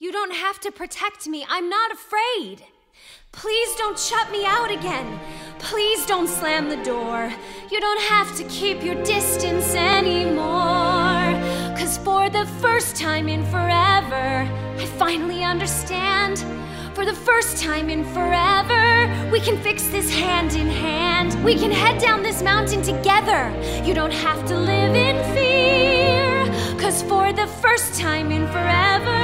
You don't have to protect me. I'm not afraid. Please don't shut me out again. Please don't slam the door. You don't have to keep your distance anymore. 'Cause for the first time in forever, I finally understand. For the first time in forever, we can fix this hand in hand. We can head down this mountain together. You don't have to live in fear. 'Cause for the first time in forever,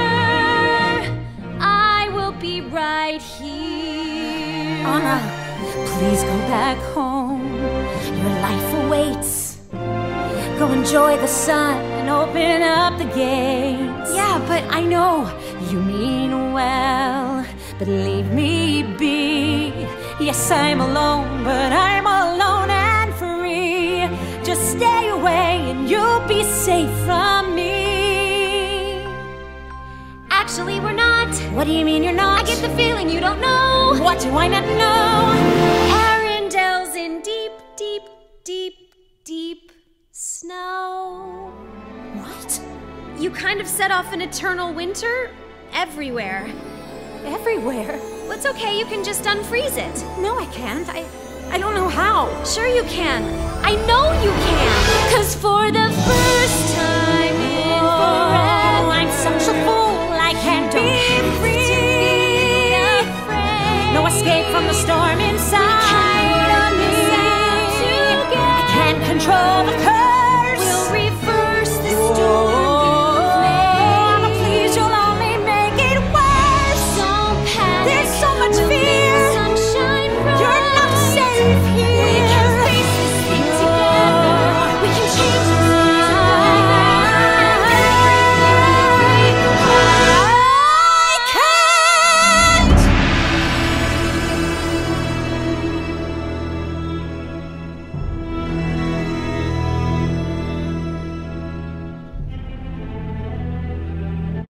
I will be right here. Anna, please go back home. Your life awaits. Go enjoy the sun and open up the gates. Yeah, but I know you mean well, but leave me be. Yes, I'm alone, but I'm alone and free. Just stay away and you'll be safe from me. actually we're not. What do you mean you're not? I get the feeling you don't know. What do I not know? Arendelle's in deep, deep, deep, deep snow. What? You kind of set off an eternal winter everywhere. Everywhere? Well, it's okay, you can just unfreeze it. No, I can't. I don't know how. Sure you can. I know you can. 'Cause for the first time